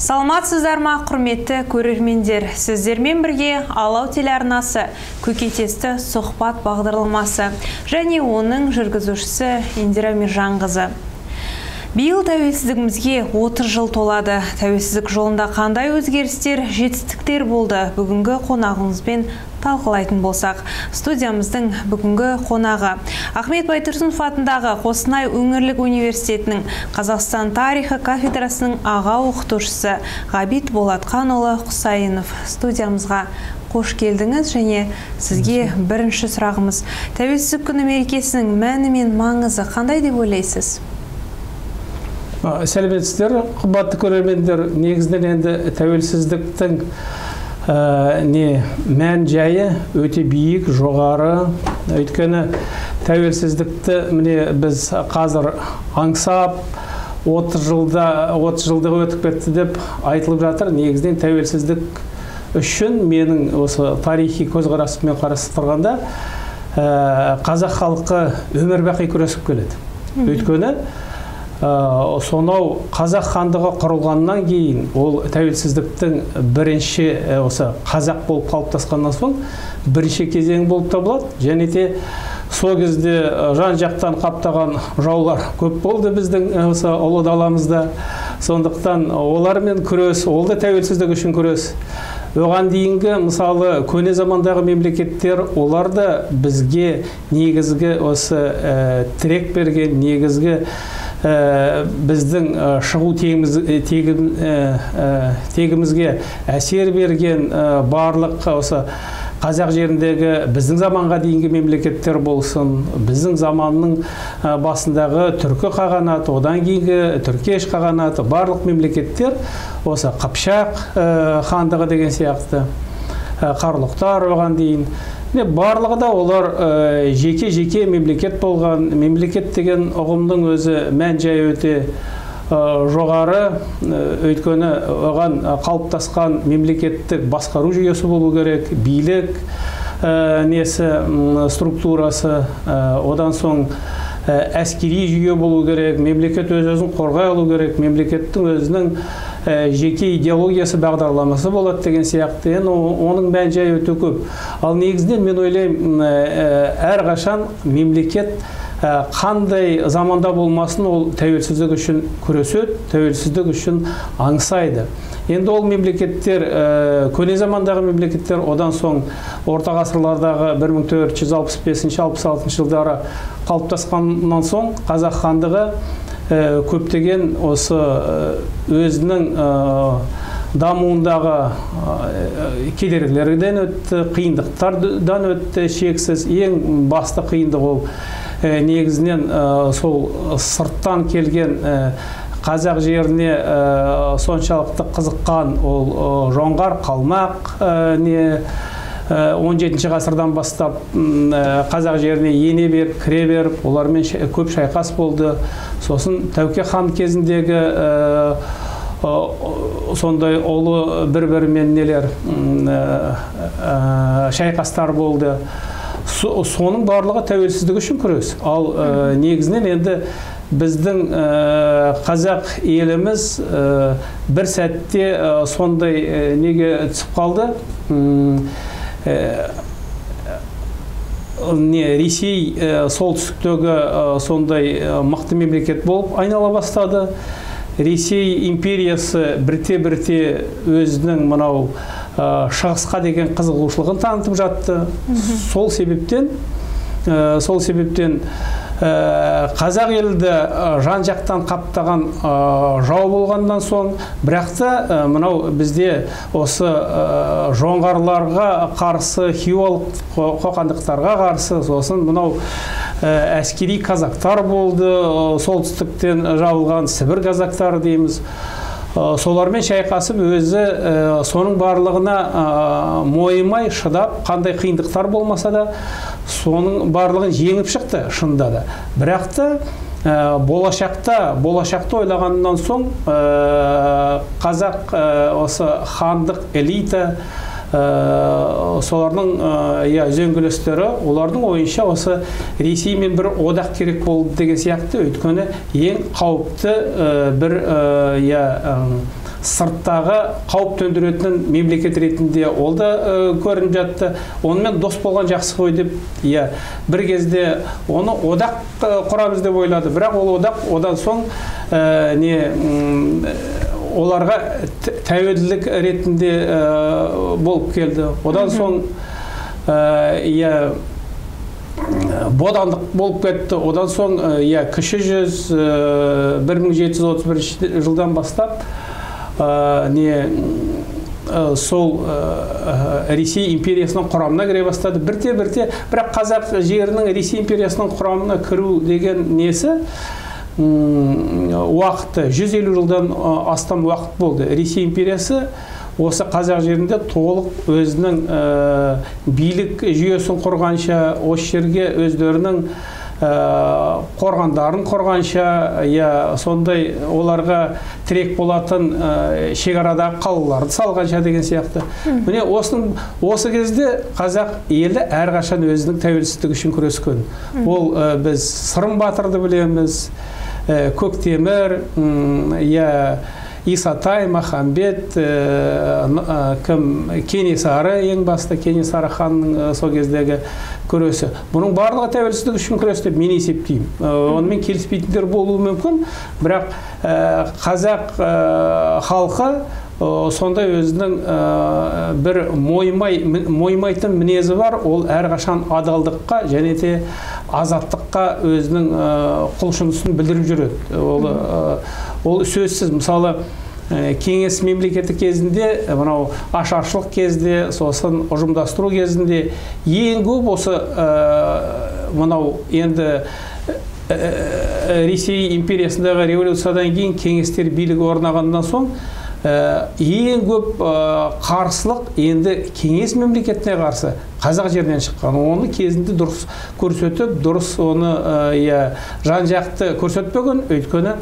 Саламатсыздар ма, құрметті көрермендер, сіздермен бірге Алау телеарнасы көкейтесті сұхбат бағдарламасы және оның жүргізушісі Индира Миржанқызы. Биыл тәуелсіздігімізге 30 жыл толады. Тәуелсіздік жолында қандай өзгерістер, жетістіктер болды? Бүгінгі қонағымызбен талқылайтын болсақ, студиямыздың бүгінгі қонағы Ахмет Байтұрсынов атындағы Қостанай өңірлік университетінің Қазақстан тарихы кафедрасының аға оқытушысы Ғабит Болатқанұлы Құсайынов. Студиямызға қош келдіңіз және сізге бірінші сұрағымыз: тәуелсіздік күні мерекесінің мәні мен маңызы қандай деп ойлайсыз? Сәлеметсіздер, қымбатты көрермендер. Негізінен енді тәуелсіздіктің мән жайы өте биік, жоғары. Өйткені тәуелсіздікті біз қазір аңсап 30 жылдығы өтіп кетті деп айтылып жатыр. Негізінен тәуелсіздік үшін менің осы тарихи көзқарасыммен қарастырғанда қазақ халқы өмір бақи күресіп келеді. Өйткені сонау қазақ хандығы құрылғаннан кейін ол тәуелсіздіктің бірінші осы қазақ болып қалыптасқаннан соң бірінші кезең болып табылады. Және де сол кезде жан жақтан қаптаған жаулар көп болды біздің осы ұлы даламызда. Сондықтан олармен күрес, ол да тәуелсіздік үшін күрес. Оған дейінгі мысалы көне замандағы мемлекеттер, олар да бізге негізгі осы тірек берген, негізгі біздің шығу тегімізге әсер берген барлық осы қазақ жеріндегі біздің заманға дейінгі мемлекеттер болсын, біздің заманның басындағы түркі қағанаты, одан кейінгі түркеш қағанаты, барлық мемлекеттер осы Қыпшақ хандығы деген сияқты, Қарлұқтар оған дейін. Барлығы да олар жеке-жеке мемлекет болған. Мемлекет деген ұғымның өзі мән жайы өте жоғары. Өйткені оған қалыптасқан мемлекеттік басқару жүйесі болу керек, билік структурасы, одан соң әскери жүйе болу керек, мемлекет өзін қорғай алу керек, мемлекеттің өзінің жеке идеологиясы, бағдарламасы болады деген сияқты. Оның мән жайы өте көп. Ал негізінен мен ойлаймын, әрқашан мемлекет қандай заманда болмасын, ол тәуелсіздік үшін күреседі, тәуелсіздік үшін аңсайды. Енді ол мемлекеттер, көне замандағы мемлекеттер, одан соң орта ғасырлардағы 1465-66 жылдары қалыптасқаннан соң қазақ хандығы көптеген осы өзінің дамуындағы кедергілерден өтті, қиындықтардан өтті, шексіз. Ең басты қиындық ол негізінен сол сырттан келген қазақ жеріне соншалықты қызыққан ол жоңғар, қалмақ 17 ғасырдан бастап қазақ жеріне ене беріп, кіре беріп, олармен көп шайқас болды. Сосын Тәуке хан кезіндегі сондай олы бір-бірімен шайқастар болды. Соның барлығы тәуелсіздік үшін күрес. Ал негізінен енді біздің қазақ еліміз бір сәтте сондай неге түсіп қалды. Ресей солтүстіктегі сондай мықты мемлекет болып айнала бастады. Ресей империясы бірте-бірте өзінің мынау шығысқа деген қызығушылығын танытып жатты. Сол себептен қазақ елді жан жақтан қаптаған жау болғаннан соң, бірақ та мынау бізде осы жоңғарларға қарсы, хиуалық қоқандықтарға қарсы, сосын мынау әскери казактар болды, солтүстіктен жабылған Сібір казактары дейміз. Солармен шайқасып өзі соның барлығына мойымай шыдап, қандай қиындықтар болмаса да соның барлығын жеңіп шықты шынында да. Бірақ та болашақта ойлағаннан соң қазақ осы хандық элита, солардың үзеңгілестері, олардың ойынша осы Ресеймен бір одақ керек болды деген сияқты. Өйткені ең қауіпті бір сырттағы қауіп төндіретін мемлекет ретінде ол да көрініп жатты. Онымен дос болған жақсы ғой деп, бір кезде оны одақ құрамыз деп ойлады. Бірақ ол одақ одан соң оларға тәуелділік ретінде болып келді. Одан соң бодандық болып кетті. Одан соң кіші жүз 1731 жылдан бастап сол Ресей империясының құрамына кіре бастады. Бірте, бірақ қазақ жерінің Ресей империясының құрамына кіру деген несі уақыты 150 жылдан астам уақыт болды. Ресей империясы осы қазақ жерінде толық өзінің билік жүйесін құрғанша, осы жерге өздерінің қорғандарын құрғанша, сондай оларға тірек болатын шекарадағы қалаларды салғанша деген сияқты. Міне осы кезде қазақ елі әрқашан өзінің тәуелсіздігі үшін күрескен. Ол біз Сырым батырды білеміз, Көктемір, Исатай, Махамбет, Кенесары, ең басты Кенесары ханның сол кездегі күресі. Бұның барлығы тәуелсіздік үшін күрес деп мен есептеймін. Онымен келіспейтіндер болуы мүмкін, бірақ қазақ халқы сондай өзінің бір мойымайтын мінезі бар. Ол әрқашан адалдыққа және де азаттыққа өзінің құлшынысын білдіріп жүреді. Ол сөзсіз. Мысалы, кеңес мемлекеті кезінде, мынау ашаршылық кезде, сосын ұжымдастыру кезінде ең көп осы мынау енді Ресей империясындағы революциядан кейін кеңестер билігі орнағаннан соң ең көп қарсылық енді кеңес мемлекетіне қарсы қазақ жерінен шыққан. Оны кезінде дұрыс көрсетіп, дұрыс оны жан-жақты көрсетпеген, өйткені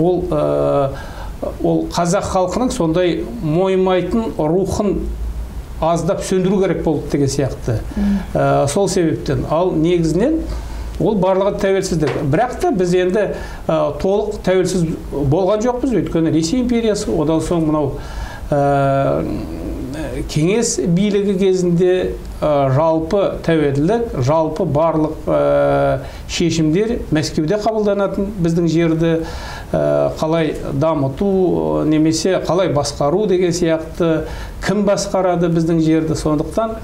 ол қазақ халқының сондай мойымайтын рухын аздап сөндіру керек болды деген сияқты. Сол себептен. Ал негізінен ол барлығы тәуелсіздік. Бірақ та біз енді толық тәуелсіз болған жоқпыз, өйткені Ресей империясы, одан соң мынау кеңес билігі кезінде жалпы тәуелділік, жалпы барлық шешімдер Мәскеуде қабылданатын, біздің жерді қалай дамыту, немесе қалай басқару деген сияқты, кім басқарады біздің жерді. Сондықтан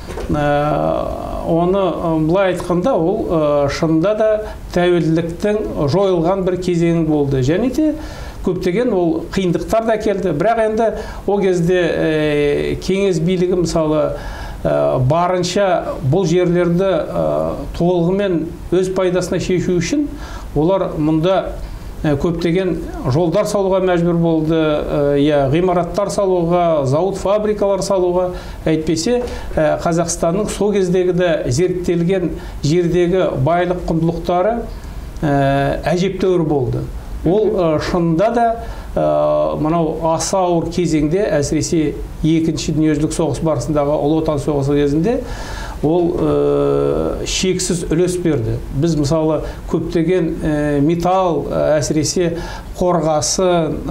оны былай айтқанда, ол шынында да тәуелділіктің жойылған бір кезеңі болды. Және де көптеген ол қиындықтар да келді. Бірақ енді ол кезде кеңес билігі мысалы барынша бұл жерлерді толығымен өз пайдасына шешу үшін олар мұнда көптеген жолдар салуға мәжбүр болды, ғимараттар салуға, зауыт, фабрикалар салуға. Әйтпесе Қазақстанның сол кездегі де зерттелген жердегі байлық құндылықтары әжептәуір болды. Ол шынында да мынау аса ауыр кезеңде, әсіресе екінші дүниежүзілік соғыс барысындағы Ұлы Отан соғысы кезінде ол шексіз үлес берді. Біз мысалы көптеген металл, әсіресе қорғасы,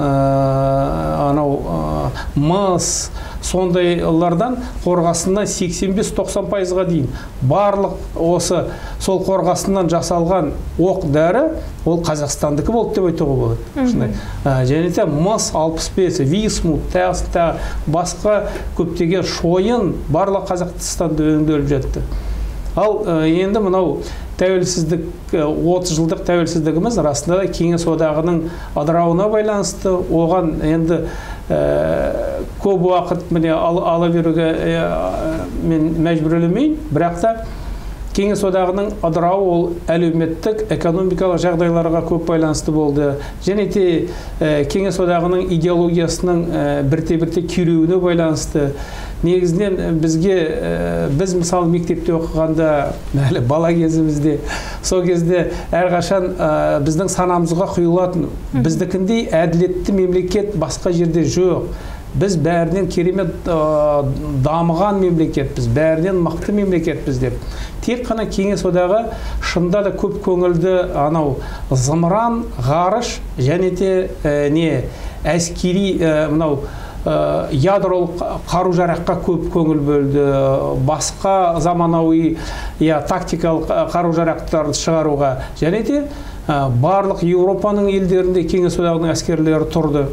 мыс, сондайлардан қорғасынан 85-90%-ға дейін барлық осы сол қорғасынан жасалған оқ дәрі ол Қазақстандікі болды деп айтуға болады. Және де мыс 65, висмут, басқа көптеген шойын барлық Қазақстанда өңделіп жатты. Ал енді мынау тәуелсіздік, 30 жылдық тәуелсіздігіміз расында кеңес одағының ыдырауына байланысты. Оған енді көп уақыт ала беруге мен мәжбүрлемеймін, бірақ та кеңес одағының ыдырауы ол әлеуметтік, экономикалық жағдайларға көп байланысты болды. Және де кеңес одағының идеологиясының бірте-бірте күйреуіне байланысты. Негізінен біз мысалы мектепте оқығанда, бала кезімізде, сол кезде әрқашан біздің санамызға құйылатын, біздікіндей әділетті мемлекет басқа жерде жоқ. Біз бәрінен керемет дамыған мемлекетпіз, бәрінен мықты мемлекетпіз деп. Тек қана кеңес одағы шында да көп көңілді анау зымыран, ғарыш және де әскери мынау ядролық қару-жараққа көп көңіл бөлді, басқа заманауи тактикалық қару-жарақтарды шығаруға, және де барлық Еуропаның елдерінде Кеңес одағының әскерлері тұрды.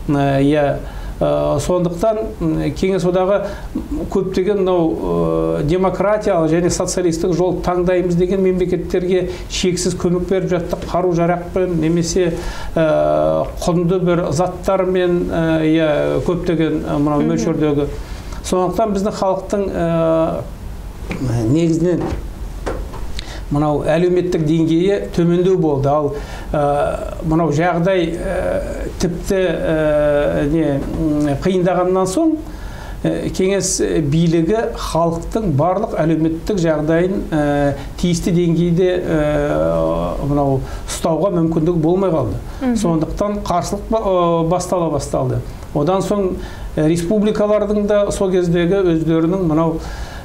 Сондықтан Кеңес одағы көптеген демократиялық және социалистік жол таңдаймыз деген мемлекеттерге шексіз көмек беріп жатты, қару-жарақпен немесе құнды бір заттармен, көптеген мөлшердегі. Сондықтан біздің халықтың негізінен мынау әлеуметтік деңгейі төмендеу болды. Ал мынау жағдай тіпті қиындағаннан соң кеңес билігі халықтың барлық әлеуметтік жағдайын тиісті деңгейде мынау ұстауға мүмкіндік болмай қалды. Сондықтан қарсылық бастала басталды. Одан соң республикалардың да сол кездегі өздерінің мынау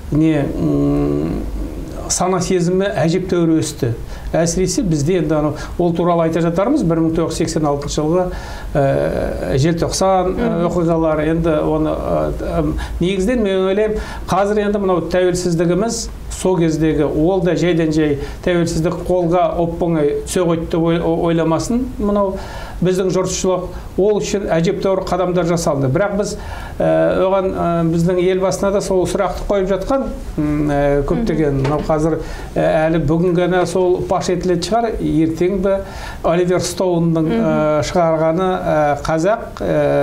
сана сезімі әжептәуір өсті. Әсіресе бізде енді ол туралы айта жатармыз. 1986 жылғы желтоқсан оқиғалары, енді оны негізден мен ойлаймын, қазір енді мынау тәуелсіздігіміз сол кездегі ол да жайдан жай тәуелсіздік қолға оп-оңай түсе қойды деп ойламасын мынау біздің жұртшылық. Ол үшін әжептәуір қадамдар жасалды. Бірақ біз оған біздің елбасына да сол сұрақты қойып жатқан көптеген, қазір әлі бүгін ғана сол паш етілетін шығар, ертең бе Оливер Стоунның шығарғаны қазақ,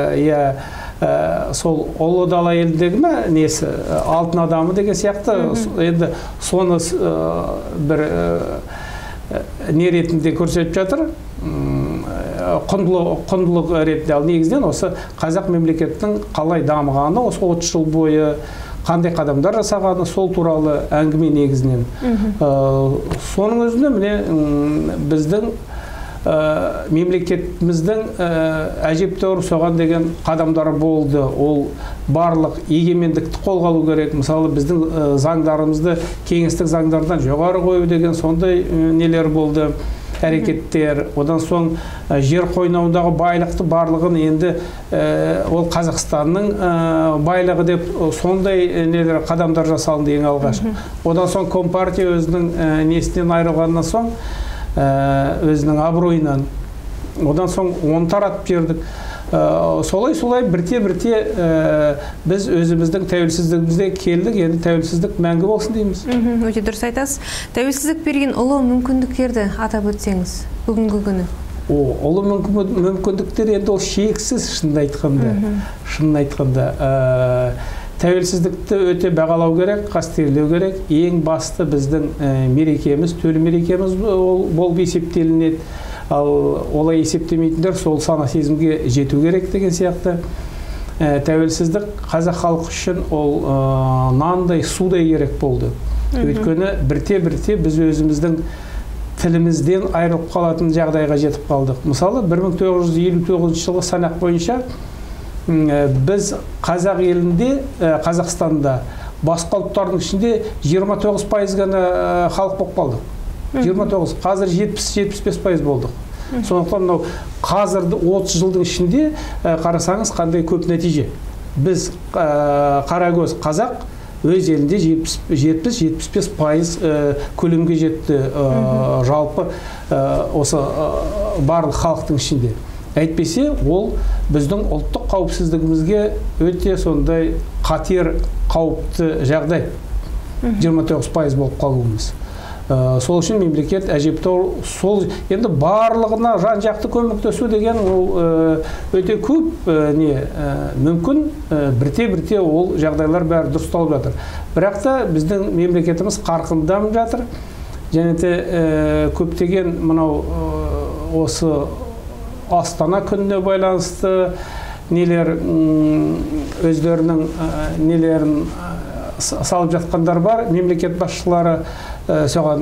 сол ұлы дала елдегі несі, алтын адамы деген сияқты, енді соны бір не ретінде көрсетіп жатыр, құндылық ретінде. Ал негізден осы қазақ мемлекеттің қалай дамығаны, осы 30 жыл бойы қандай қадамдар жасағаны, сол туралы әңгіме негізінен. Соның өзінде міне біздің мемлекетіміздің әжептәуір соған деген қадамдары болды. Ол барлық егемендікті қолға алу керек. Мысалы, біздің заңдарымызды кеңестік заңдардан жоғары қою деген сондай нелер болды, әрекеттер. Одан соң жер қойнауындағы байлықты барлығын енді ол Қазақстанның байлығы деп сондай нелер қадамдар жасалды ең алғаш. Одан соң Компартия өзінің несінен айырылғаннан соң өзінің абыройынан, одан соң оны таратып бердік. Солай бірте-бірте біз өзіміздің тәуелсіздігімізде келдік, енді тәуелсіздік мәңгі болсын дейміз. Өте дұрыс айтасыз. Тәуелсіздік берген ұлы мүмкіндіктерді атап өтсеңіз бүгінгі күні. Ұлы мүмкіндіктер енді ол шексіз, шынын айтқанда. Тәуелсіздікті өте бағалау керек, қастерлеу керек. Ең басты біздің мерекеміз, төл мерекеміз болып есептелінеді. Ал олай есептемейтіндер сол сана сезімге жету керек деген сияқты. Тәуелсіздік қазақ халқы үшін ол нандай, судай керек болды. Өйткені бірте-бірте біз өзіміздің тілімізден айырылып қалатын жағдайға жетіп қалдық. Мысалы, 1959 жылғы санақ бойынша біз қазақ елінде, Қазақстанда басқа ұлттардың ішінде 29% ғана халық болып қалдық. 29, қазір 70-75% болдық. Сондықтан қазірді 30 жылдың ішінде қарасаңыз қандай көп нәтиже. Біз қарагөз қазақ өз елінде 70-75% көлемге жетті жалпы осы барлық халықтың ішінде. Әйтпесе, ол біздің ұлттық қауіпсіздігімізге өте сондай қатер, қауіпті жағдай. 29% болып қалуымыз. Сол үшін мемлекет әжептәуір сол енді барлығына жан-жақты көмектесу деген ол өте көп мүмкін, бірте-бірте ол жағдайлар бәрі дұрысталып жатыр. Бірақ та біздің мемлекетіміз қарқынды дамып жатыр. Және де көптеген мынау осы Астана күніне байланысты нелер өздерінің нелерін салып жатқандар бар. Мемлекет басшылары соған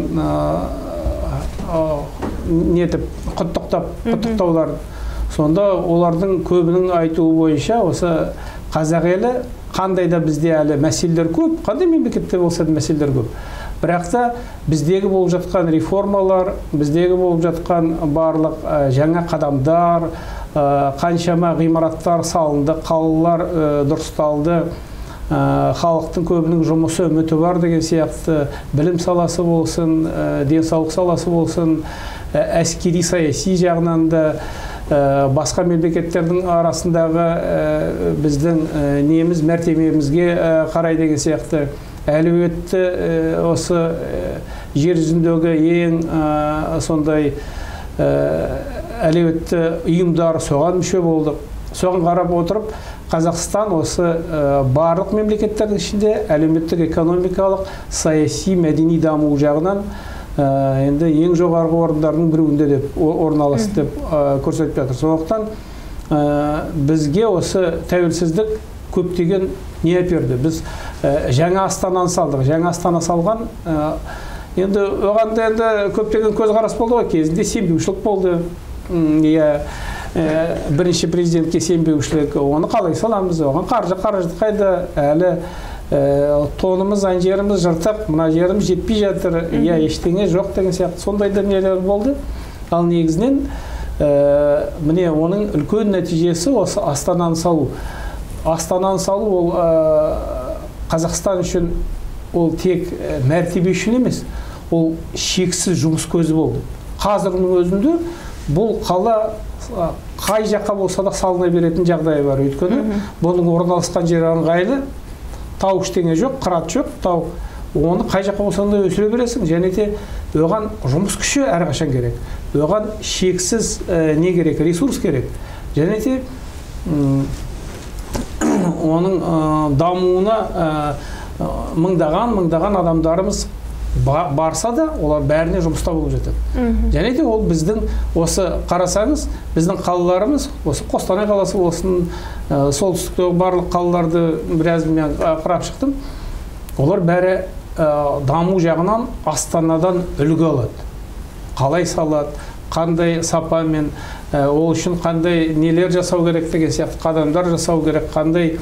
нетіп құттықтаулар. Сонда олардың көбінің айтуы бойынша осы қазақ елі қандай да бізде әлі мәселелер көп, қандай мемлекетте болса да мәселелер көп. Бірақ та біздегі болып жатқан реформалар, біздегі болып жатқан барлық жаңа қадамдар, қаншама ғимараттар салынды, қалалар дұрысталды, халықтың көбінің жұмысы үміті бар деген сияқты, білім саласы болсын, денсаулық саласы болсын, әскери саяси жағынан да басқа мемлекеттердің арасындағы біздің неміз мәртебемізге қарай деген сияқты әлеуетті осы жер жүзіндегі ең сондай әлеуетті ұйымдар соған мүше болдық. Соған қарап отырып, Қазақстан осы барлық мемлекеттердің ішінде әлеуметтік, экономикалық, саяси, мәдени даму жағынан енді ең жоғарғы орындардың біреуінде деп орналасты деп көрсетіп жатыр. Сондықтан бізге осы тәуелсіздік көптеген не әперді. Біз жаңа астананы салдық. Жаңа астана салған енді оған да енді көптеген көзқарас болды ғой, кезінде сенбеушілік болды. Бірінші президентке сенбеушілік, оны қалай саламыз, оған қаржы қайда, әлі тонымыз, анжеріміз жыртық, мына жеріміз жетпей жатыр, ештеңе жоқ деген сияқты сондай нелер болды. Ал негізінен міне оның үлкен нәтижесі осы астананы салу. Астананы салу ол Қазақстан үшін ол тек мәртебе үшін емес, ол шексіз жұмыс көзі болды. Қазірдің өзінде бұл қала қай жаққа болса да салына беретін жағдайы бар. Өйткені бұның орналасқан жері ыңғайлы, тау ештеңе жоқ, қырат жоқ, тау. Оны қай жаққа болса да өсіре бересің. Және де оған жұмыс күші әрқашан керек. Оған шексіз не керек? Ресурс керек. Және де оның дамуына мыңдаған адамдарымыз барса да, олар бәріне жұмыста болып жетеді. Және де ол біздің, осы қарасаңыз, біздің қалаларымыз, осы Қостанай қаласы болсын, солтүстіктегі барлық қалаларды біраз мен қарап шықтым, олар бәрі даму жағынан Астанадан үлгі алады. Қалай салады, қандай сапамен, ол үшін қандай нелер жасау керек деген сияқты қадамдар жасау керек, қандай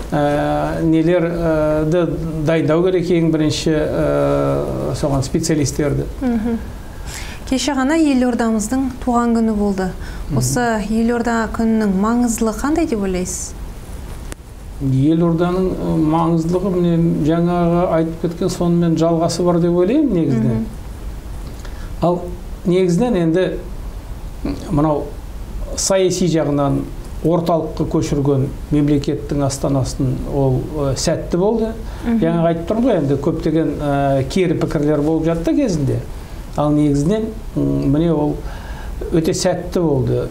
нелерді дайындау керек ең бірінші соған специалистерді. Кеше ғана елордамыздың туған күні болды. Осы елорда күнінің маңыздылығы қандай деп ойлайсыз? Елорданың маңыздылығы міне жаңағы айтып кеткен сонымен жалғасы бар деп ойлаймын негізінен. Ал негізінен енді мынау саяси жағынан орталыққа көшірген мемлекеттің астанасын ол сәтті болды. Жаңа айтып тұрмын ғой, енді көптеген кері пікірлер болып жатты кезінде. Ал негізінен міне ол өте сәтті болды.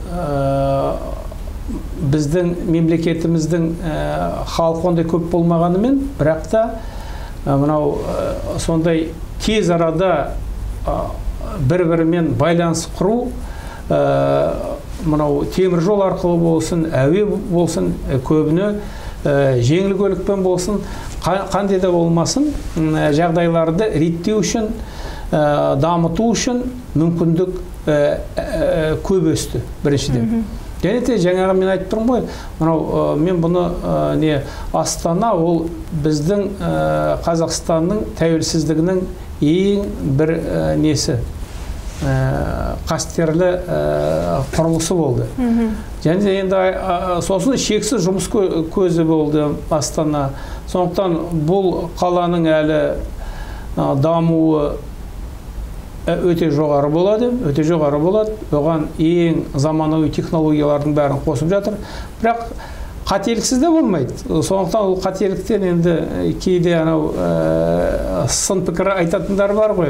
Біздің мемлекетіміздің халық ондай көп болмағанымен, бірақ та мынау сондай тез арада бір-бірімен байланыс құру, мынау темір жол арқылы болсын, әуе болсын, көбіне жеңіл көлікпен болсын, қандай да болмасын, жағдайларды реттеу үшін, дамыту үшін мүмкіндік көп өсті біріншіден. Және де жаңағы мен айтып тұрмын ғой, мынау мен бұны Астана ол біздің Қазақстанның тәуелсіздігінің ең бір несі, қастерлі құрылысы болды. Және де енді сосын шексіз жұмыс көзі болды Астана. Сондықтан бұл қаланың әлі дамуы өте жоғары болады, Оған ең заманауи технологиялардың бәрін қосып жатыр. Бірақ қателіксіз де болмайды. Сондықтан ол қателіктен енді кейде сын пікір айтатындар бар ғой.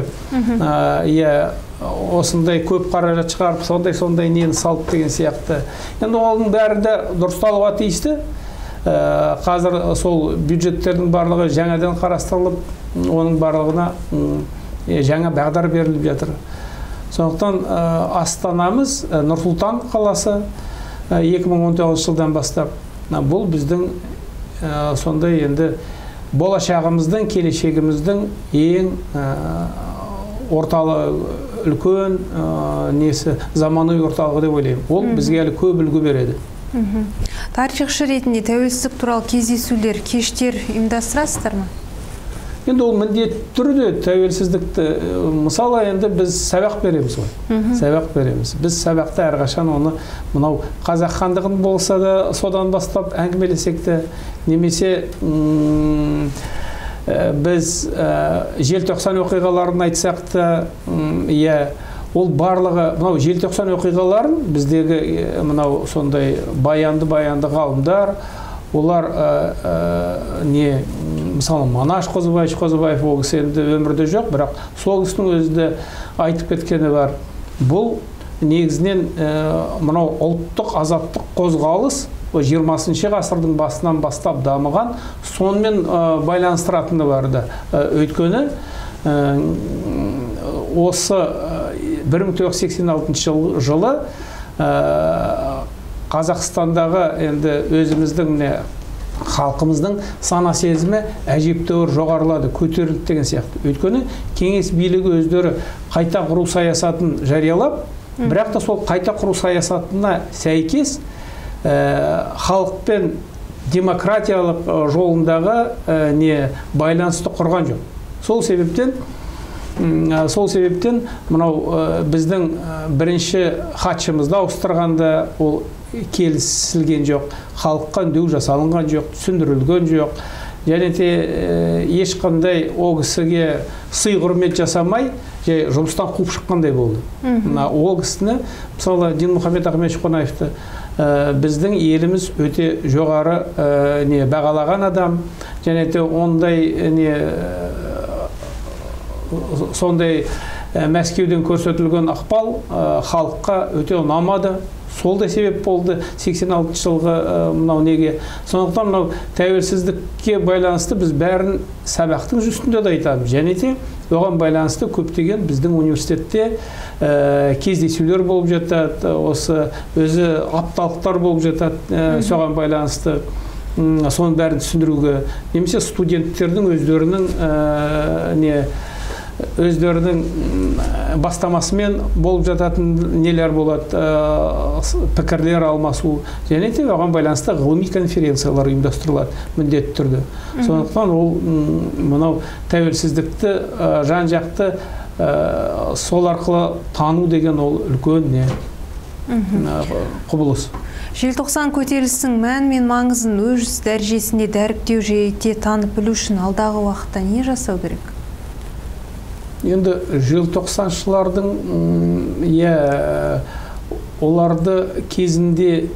Осындай көп қаражат шығарып, сондай нені салып деген сияқты. Енді оның бәрі де дұрысталуға тиісті. Қазір сол бюджеттердің барлығы жаңадан қарастырылып, оның барлығына жаңа бағдар беріліп жатыр. Сондықтан Астанамыз, Нұр-Сұлтан қаласы 2019 жылдан бастап, бұл біздің сондай енді болашағымыздың, келешегіміздің ең орталық үлкен несі, заманауи орталығы деп ойлаймын. Ол бізге әлі көп үлгі береді. Тарихшы ретінде тәуелсіздік туралы кездесулер, кештер ұйымдастырасыздар ма? Енді ол міндетті түрде тәуелсіздікті, мысалы енді біз сабақ береміз ғой. Сабақ береміз. Біз сабақты әрқашан оны мынау қазақ хандығын болса да содан бастап әңгімелесек те, немесе біз желтоқсан оқиғаларын айтсақ та, ол барлығы, мынау желтоқсан оқиғаларын біздегі мынау сондай баянды ғалымдар, олар мысалы Манаш Қозыбаев ол кісі енді өмірде жоқ, бірақ сол кісінің өзі де айтып кеткені бар. Бұл негізінен мынау ұлттық азаттық қозғалыс 20-шы ғасырдың басынан бастап дамыған, сонымен байланыстыратыны барды. Өйткені осы 1986 жылы Қазақстандағы енді өзіміздің халқымыздың сана сезімі әжептәуір жоғарылады, көтерілді деген сияқты. Өйткені кеңес билігі өздері қайта құру саясатын жариялап, бірақ та сол қайта құру саясатына сәйкес халықпен демократиялық жолындағы байланысты құрған жоқ. Сол себептен мынау біздің бірінші хатшымызды ауыстырғанда ол келісілген жоқ, халыққа үндеу жасалынған жоқ, түсіндірілген жоқ. Және де ешқандай ол кісіге сый құрмет жасамай, жұмыстан қуып шыққандай болды. Ол кісіні, мысалы, Динмұхамед Ахметович Қонаевты біздің еліміз өте жоғары бағалаған адам, және де сондай Мәскеуден көрсетілген ықпал халыққа өте ұнамады. Сол да себеп болды 86 жылғы мынау неге. Сондықтан мынау тәуелсіздікке байланысты біз бәрін сабақтың үстінде де айтамыз. Және де оған байланысты көптеген біздің университетте кездесулер болып жатады, осы өзі апталықтар болып жатады, соған байланысты соның бәрін түсіндіруге, немесе студенттердің өздерінің бастамасымен болып жататын нелер болады, пікірлер алмасу, және де оған байланысты ғылыми конференциялар ұйымдастырылады міндетті түрде. Сондықтан ол мынау тәуелсіздікті жан-жақты сол арқылы тану деген ол үлкен құбылыс. Желтоқсан көтерілісінің мән мен маңызын өз дәрежесінде дәріптеу жете танып білу үшін алдағы уақытта не жасау керек? Енді желтоқсаншылардың оларды кезінде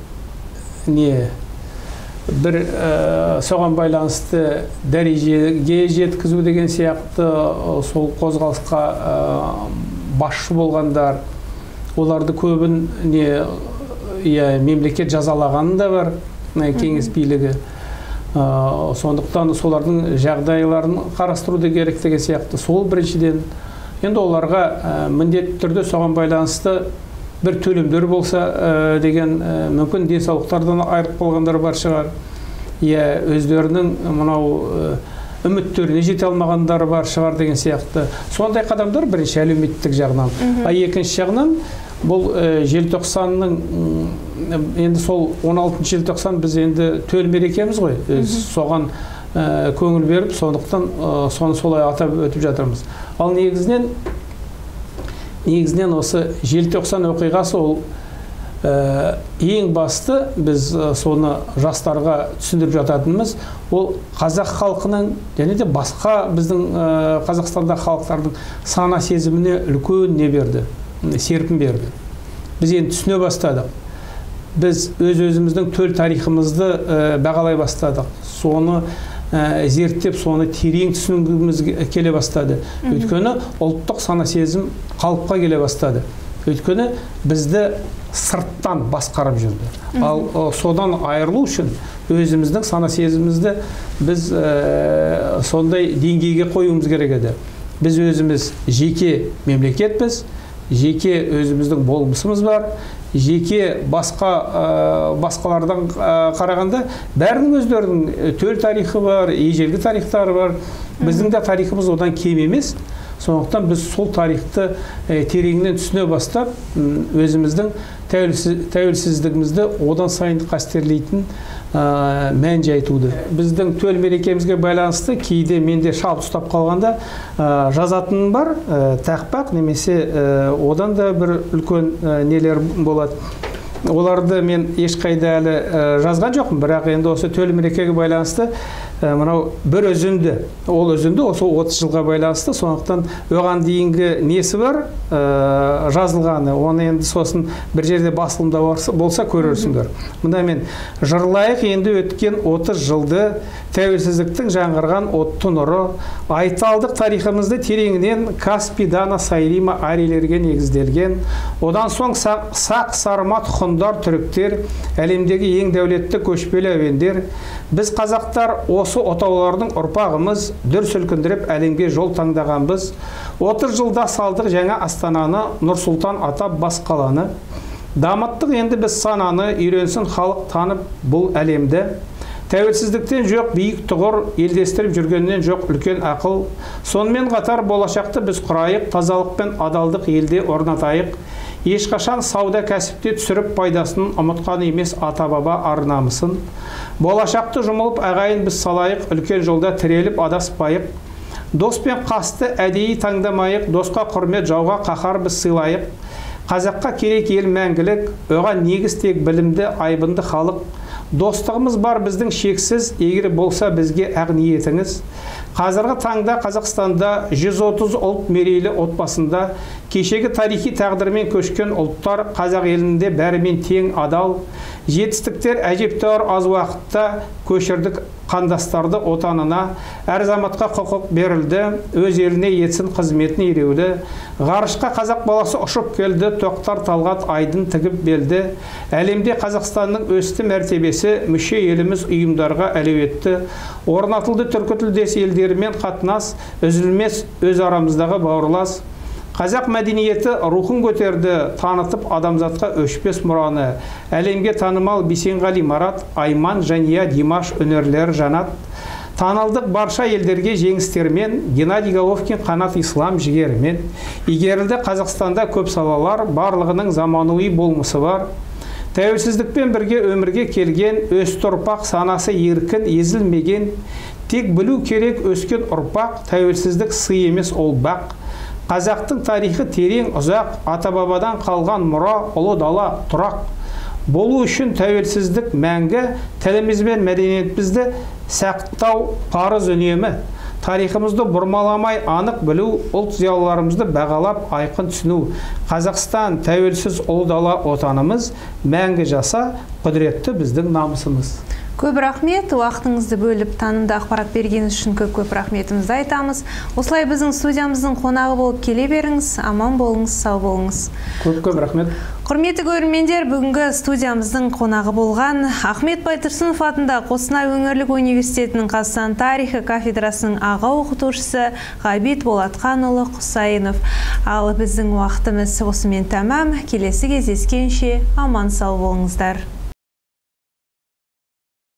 бір соған байланысты дәрежеге жеткізу деген сияқты сол қозғалысқа басшы болғандар, оларды көбін мемлекет жазалағаны да бар, кеңес билігі. Сондықтан солардың жағдайларын қарастыруды керек деген сияқты. Сол біріншіден, енді оларға міндетті түрде соған байланысты бір төлемдер болса деген, мүмкін денсаулықтардан айырып болғандар бар шығар. Өздерінің мынау үміттеріне жете алмағандары бар шығар деген сияқты. Сондай қадамдар бірінші әлеуметтік жағынан. Екінші жағынан бұл желтоқсанның, енді сол 16 желтоқсан біз енді төл мерекеміз ғой, соған көңіл беріп, сондықтан соны солай атап өтіп жатырмыз. Ал негізінен осы желтоқсан оқиғасы ол ең басты біз соны жастарға түсіндіріп жататынымыз, ол қазақ халқының, және де басқа біздің Қазақстанда халықтардың сана сезіміне үлкен не берді, серпін берді. Біз енді түсіне бастадық. Біз өзіміздің төл тарихымызды бағалай бастадық. Соны зерттеп, соны терең түсінгіміз келе бастады. Өйткені ұлттық сана сезім қалыпқа келе бастады. Өйткені бізді сырттан басқарып жүрді. Ал содан айырылу үшін өзіміздің сана сезімімізді біз сондай деңгейге қоюымыз керек еді. Біз өзіміз жеке мемлекетпіз, жеке өзіміздің болмысымыз бар, жеке басқалардан қарағанда бәрінің өздерінің төл тарихы бар, ежелгі тарихтары бар. Біздің де тарихымыз одан кем емес. Сондықтан біз сол тарихты тереңінен түсіне бастап, өзіміздің тәуелсіздігімізді одан сайын қастерлейтін мән жайтуды. Біздің төл мерекемізге байланысты кейде менде шалт ұстап қалғанда жазатыным бар, тақпақ немесе одан да бір үлкен нелер болады. Оларды мен ешқайда әлі жазған жоқпын, бірақ енді осы төл мерекеге байланысты мынау бір үзінді, ол үзінді осы 30 жылға байланысты, сондықтан оған дейінгі несі бар жазылғаны, оны енді сосын бір жерде басылымда болса көрерсіңдер. Мұнда мен жырлайық енді өткен 30 жылды, тәуелсіздіктің жаңғырған отты нұры, айталдық тарихымызды тереңінен Каспийдан Сайрима арилерге негізделген, одан соң сақ, сармат, хұндар, түріктер, әлемдегі ең дәулетті көшпелі әуендер, біз қазақтар осы отаулардың ұрпағымыз, дүр сілкіндіріп әлемге жол таңдағанбыз. 30 жылда салдық жаңа Астананы, Нұрсұлтан атап бас қаланы. Дамыттық енді біз сананы, үйренсін халық танып бұл әлемді. Тәуелсіздіктен жоқ биік тұғыр, елдестіріп жүргеннен жоқ үлкен ақыл. Сонымен қатар болашақты біз құрайық, тазалық пен адалдық елде орнатайық. Ешқашан сауда кәсіпте түсіріп пайдасын ұмытқан емес ата-баба ар-намысын. Болашақты жұмылып ағайын біз салайық, үлкен жолда тіреліп адаспайық. Дос пен қасты әдейі таңдамайық, досқа құрмет, жауға қаһар біз сыйлайық. Қазаққа керек ел мәңгілік, оған негіз тек білімді, айбынды халық. Достығымыз бар біздің шексіз, егер болса бізге ақ ниетіңіз. Қазіргі таңда Қазақстанда 130 ұлт мерейлі отбасында, кешегі тарихи тағдырмен көшкен ұлттар қазақ елінде бәрімен тең адал. Жетістіктер әжептәуір аз уақытта көшірдік қандастарды отанына, әр заматқа құқық берілді, өз еліне етсін қызметін ереулі. Ғарышқа қазақ баласы ұшып келді, тоқтар талғат айдын тігіп белді. Әлемде Қазақстанның өсті мәртебесі, мүше еліміз ұйымдарға әлеуетті. Орнатылды түркітілдес елдерімен қатынас, үзілмес өз арамыздағы бауырлас. Қазақ мәдениеті рухын көтерді, танытып адамзатқа өшпес мұраны. Әлемге танымал Бейсенғали Марат, Айман, Жания, Димаш өнерлері жанат. Танылдық барша елдерге жеңістермен, Геннадий Головкин қанат ислам жігерімен. Игерілді Қазақстанда көп салалар, барлығының заманауи болмысы бар. Тәуелсіздікпен бірге өмірге келген, өсті ұрпақ санасы еркін, езілмеген. Тек білу керек өскен ұрпақ, тәуелсіздік сый емес ол бақ. Қазақтың тарихы терең ұзақ, ата-бабадан қалған мұра, ұлы дала, тұрақ. Болу үшін тәуелсіздік мәңгі, тіліміз бен мәдениетімізді сақтау парыз үнемі. Тарихымызды бұрмаламай анық білу, ұлт зиялыларымызды бағалап айқын түсіну. Қазақстан тәуелсіз ұлы дала отанымыз, мәңгі жаса, құдіретті біздің намысымыз. Көп рахмет, уақытыңызды бөліп танымды ақпарат бергеніңіз үшін көп рахметімізді айтамыз. Осылай біздің студиямыздың қонағы болып келе беріңіз, аман болыңыз, сау болыңыз. Көп рахмет. Құрметті көрермендер, бүгінгі студиямыздың қонағы болған Ахмет Байтұрсынов атындағы Қостанай өңірлік университетінің Қазақстан тарихы кафедрасының аға оқытушысы Ғабит Болатханұлы Құсайынов. Ал біздің уақытымыз осымен тәмам. Келесі кездескенше аман сау болыңыздар.